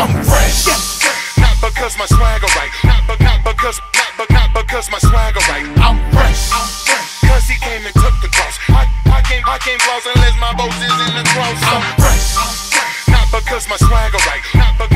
I'm fresh. Not because my swagger right. Not because my swagger right. I'm fresh. Cause he came and took the cross. I came flawless unless my boast is in the cross. I'm fresh. Not because my swagger